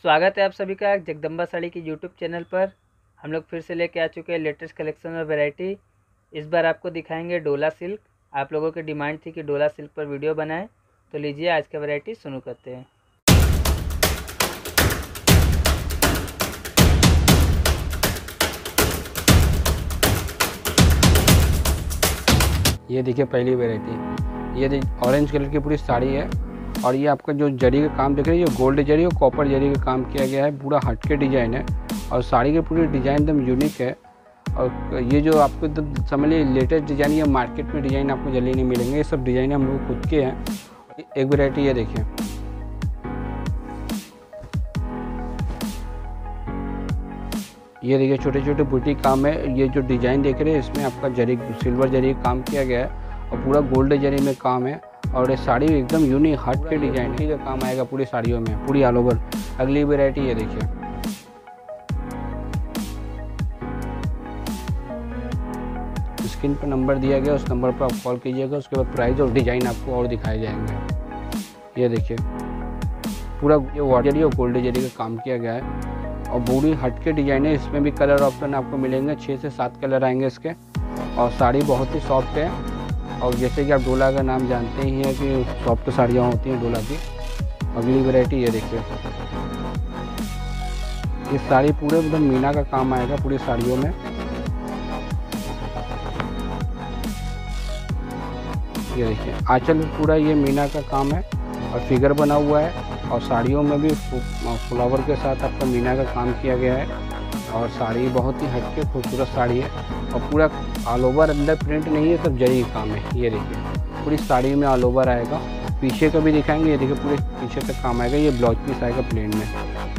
स्वागत है आप सभी का जगदम्बा साड़ी की यूट्यूब चैनल पर। हम लोग फिर से लेके आ चुके हैं लेटेस्ट कलेक्शन और वैरायटी। इस बार आपको दिखाएंगे डोला सिल्क। आप लोगों की डिमांड थी कि डोला सिल्क पर वीडियो बनाएं, तो लीजिए आज का वैरायटी शुरू करते हैं। ये देखिए पहली वैरायटी, ये ऑरेंज कलर की पूरी साड़ी है। और ये आपका जो जरी का काम देख रहे हैं, ये गोल्ड जरी और कॉपर जरी का काम किया गया है। पूरा हटके डिज़ाइन है और साड़ी की पूरी डिज़ाइन एकदम यूनिक है। और ये जो आपको एकदम समझ लीजिए लेटेस्ट डिज़ाइन, ये मार्केट में डिज़ाइन आपको जल्दी नहीं मिलेंगे। ये सब डिज़ाइन हम लोग खुद के हैं। एक वैरायटी ये देखिए, ये देखिए छोटे छोटे बूटी काम है। ये जो डिज़ाइन देख रहे हैं, इसमें आपका जरी सिल्वर जरी काम किया गया है और पूरा गोल्ड जरी में काम है। और ये साड़ी एकदम यूनिक हट के डिज़ाइन है, का काम आएगा पूरी साड़ियों में, पूरी ऑल ओवर। अगली वैरायटी ये देखिए, स्क्रीन पर नंबर दिया गया, उस नंबर पर आप कॉल कीजिएगा। उसके बाद प्राइस और डिज़ाइन आपको और दिखाए जाएंगे। ये देखिए पूरा ये वाटर जरी और गोल्ड जरी का काम किया गया है और पूरी हटके डिज़ाइन है। इसमें भी कलर ऑप्शन आपको मिलेंगे, 6 से 7 कलर आएंगे इसके। और साड़ी बहुत ही सॉफ्ट है। और जैसे कि आप डोला का नाम जानते ही हैं कि सॉफ्ट साड़ियाँ होती हैं डोला की। अगली वैरायटी ये देखिए, ये साड़ी पूरे एकदम मीना का काम आएगा पूरी साड़ियों में। ये देखिए आंचल पूरा ये मीना का काम है और फिगर बना हुआ है। और साड़ियों में भी फ्लावर के साथ आपका मीना का काम किया गया है। और साड़ी बहुत ही हटके खूबसूरत साड़ी है और पूरा ऑल ओवर, अंदर प्रिंट नहीं है, सब जरी काम है। ये देखिए पूरी साड़ी में ऑल ओवर आएगा। पीछे का भी दिखाएंगे, ये देखिए पूरे पीछे तक काम आएगा। ये ब्लाउज पीस आएगा प्लेन में।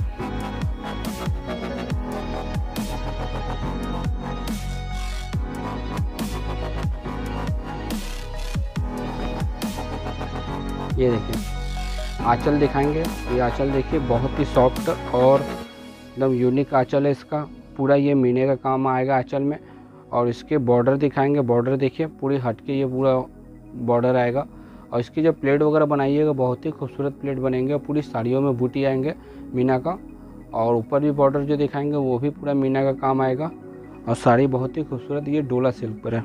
ये देखिए आंचल दिखाएंगे। ये आंचल देखिए बहुत ही सॉफ्ट और एकदम यूनिक आंचल है इसका। पूरा ये मीने का काम आएगा आंचल में। और इसके बॉर्डर दिखाएंगे, बॉर्डर देखिए पूरी हटके ये पूरा बॉर्डर आएगा। और इसकी जो प्लेट वगैरह बनाइएगा बहुत ही खूबसूरत प्लेट बनेंगे और पूरी साड़ियों में बूटी आएंगे मीना का। और ऊपर भी बॉर्डर जो दिखाएंगे वो भी पूरा मीना का काम आएगा। और साड़ी बहुत ही खूबसूरत, ये डोला सिल्क पर है,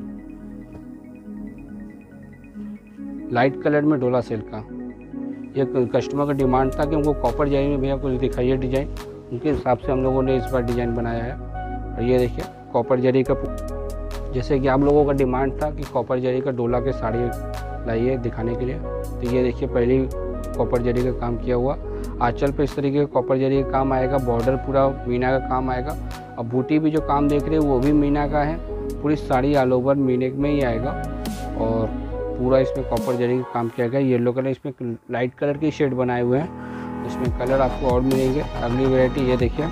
लाइट कलर में डोला सिल्क का। ये कस्टमर का डिमांड था कि हमको कॉपर जरी में भैया कुछ दिखाइए डिज़ाइन, उनके हिसाब से हम लोगों ने इस बार डिज़ाइन बनाया है। और ये देखिए कॉपर जरी का, जैसे कि आप लोगों का डिमांड था कि कॉपर जरी का डोला के साड़ी लाइए दिखाने के लिए, तो ये देखिए पहली कॉपर जरी का काम किया हुआ। आंचल पे इस तरीके का कॉपर जरी का काम आएगा। बॉर्डर पूरा मीना का काम आएगा। और बूटी भी जो काम देख रहे हैं वो भी मीना का है। पूरी साड़ी ऑल ओवर मीने में ही आएगा और पूरा इसमें कॉपर जरी का काम किया गया। येलो कलर, इसमें लाइट कलर की शेड बनाए हुए हैं, इसमें कलर आपको और मिलेंगे। अगली वैरायटी ये देखिए,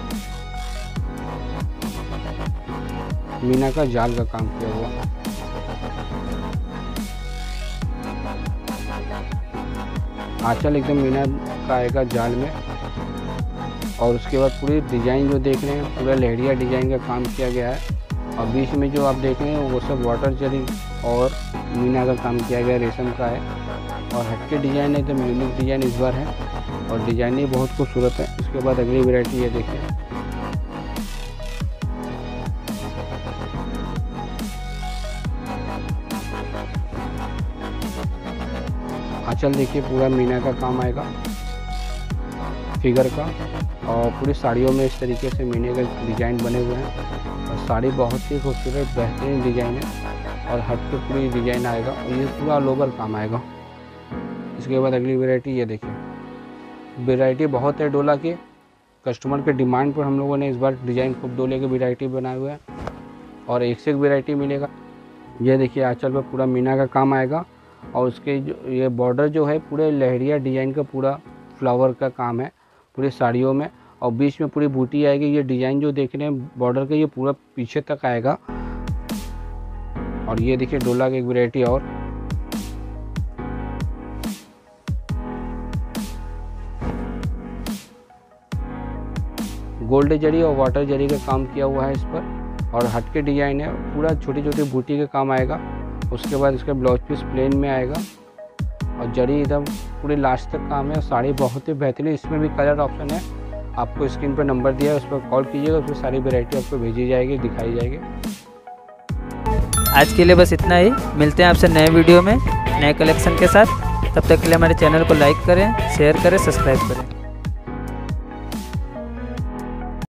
मीना का जाल का काम किया हुआ। आंचल एकदम मीना का आएगा जाल में। और उसके बाद पूरी डिज़ाइन जो देख रहे हैं पूरा लहरिया डिज़ाइन का काम किया गया है। और बीच में जो आप देख रहे हैं वो सब वाटर जरी और मीना का काम किया गया, रेशम का है। और हटके डिज़ाइन है, एकदम यूनिक डिज़ाइन इस बार है और डिज़ाइन ही बहुत खूबसूरत है। इसके बाद अगली वैरायटी ये देखिए, आंचल देखिए पूरा मीना का काम आएगा फिगर का। और पूरी साड़ियों में इस तरीके से मीने का डिज़ाइन बने हुए हैं। और साड़ी बहुत ही खूबसूरत बेहतरीन डिज़ाइन है और हट पे पूरी डिज़ाइन आएगा और ये पूरा ऑल ओवर काम आएगा। इसके बाद अगली वैरायटी ये देखिए, वैरायटी बहुत है डोला की। कस्टमर के डिमांड पर हम लोगों ने इस बार डिज़ाइन खूब डोले की वैरायटी बनाए हुए हैं और एक से एक वैरायटी मिलेगा। ये देखिए आंचल पर पूरा मीना का काम आएगा और उसके जो ये बॉर्डर जो है पूरे लहरिया डिज़ाइन का पूरा फ्लावर का काम है पूरी साड़ियों में। और बीच में पूरी बूटी आएगी। ये डिज़ाइन जो देख रहे हैं बॉर्डर का, ये पूरा पीछे तक आएगा। और ये देखिए डोला की एक वैरायटी और, गोल्ड जरी और वाटर जरी का काम किया हुआ है इस पर। और हटके डिज़ाइन है, पूरा छोटी छोटी बूटी का काम आएगा। उसके बाद इसका ब्लाउज पीस प्लेन में आएगा और जरी एकदम पूरे लास्ट तक काम है। साड़ी बहुत ही बेहतरीन, इसमें भी कलर ऑप्शन है आपको स्क्रीन पर नंबर दिया है, उस पर कॉल कीजिएगा, उसमें सारी वैरायटी आपको भेजी जाएगी, दिखाई जाएगी। आज के लिए बस इतना ही। मिलते हैं आपसे नए वीडियो में नए कलेक्शन के साथ। तब तक के लिए हमारे चैनल को लाइक करें, शेयर करें, सब्सक्राइब करें।